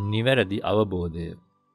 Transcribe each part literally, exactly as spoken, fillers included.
නිවැරදි අවබෝධය.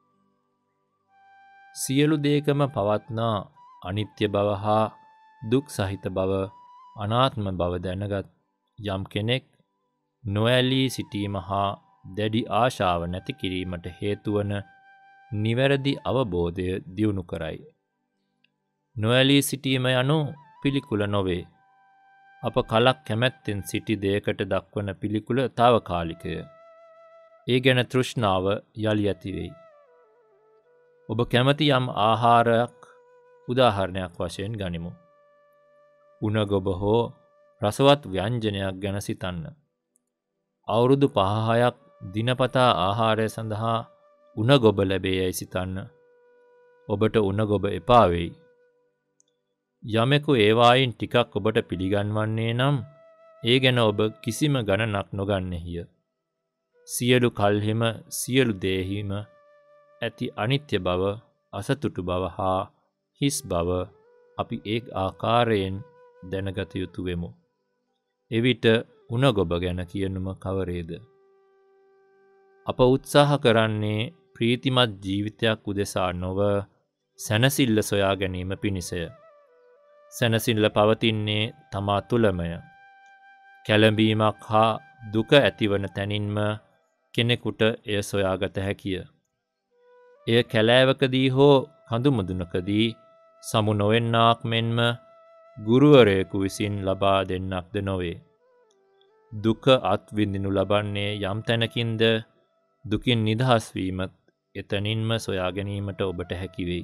සියලු දේකම පවත්නා අනිත්‍ය බව හා දුක් සහිත බව අනාත්ම බව දැනගත් යම් කෙනෙක් නොඇලී සිටීම හා දැඩි ආශාව නැති කිරීමට හේතුවන නිවැරදි අවබෝධය දියුණු කරයි. නොඇලී සිටීම යනු පිළිකුල නොවේ. අප කලක් කැමැත්තෙන් සිටි දෙයකට දක්වන පිළිකුල తాවකාලිකය. ඒ ගැන තෘෂ්ණාව යලි ඇති වෙයි. ඔබ කැමති යම් ආහාරයක් උදාහරණයක් වශයෙන් ගනිමු. උණගොබ හෝ රසවත් ව්‍යංජනයක් ගැන සිතන්න. අවුරුදු පහහයක් දිනපතා ආහාරය සඳහා උණගොබ ලැබේ යයි සිතන්න. ඔබට උණගොබ එපා වෙයි. යමෙකු ඒවායින් ටිකක් ඔබට පිළිගන්වන්නේ නම් ඒ ගැන ඔබ කිසිම ගණනක් නොගන්නෙහිය. සියලු කල්හිම සියලු දේහිම ඇති අනිත්‍ය බව, අසතුටු බව හා හිස් බව අපි ඒ ආකාරයෙන් දැනගත යුතු වෙමු. එවිට උණගොබ ගැන කියනුම කවරේද? අප උත්සාහ කරන්නේ ප්‍රීතිමත් ජීවිතයක් උදෙසා නොව සැනසෙල්ල සොයා ගැනීම පිණිසය. සැනසෙල්ල පවතින්නේ තමා තුළමය. කැළඹීමක් හා දුක ඇතිවන තැනින්ම කෙනෙකුට එය සොයාගත හැකිය. එය කැලෑවකදී හෝ කඳුමුදුනකදී සමු නොවෙන්නාක් මෙන්ම ගුරුවරයෙකු විසින් ලබා දෙන්නක්ද නොවේ. දුක අත්විඳිනු ලබන්නේ යම් තැනකින්ද දුකින් නිදහස් වීමත් එතනින්ම සොයා ගැනීමට ඔබට හැකි වෙයි.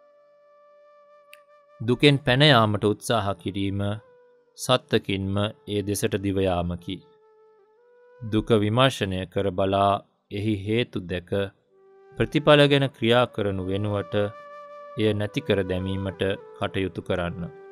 දුකෙන් පැන යාමට උත්සාහ කිරීම සත්තකින්ම ඒ දෙසට දිව යාමකි. දුක විමර්ශනය කර බලා එහි හේතු දැක ප්‍රතිඵල ගැන ක්‍රියා කරනු වෙනුවට එය නැති කර දැමීමට කටයුතු කරන්න.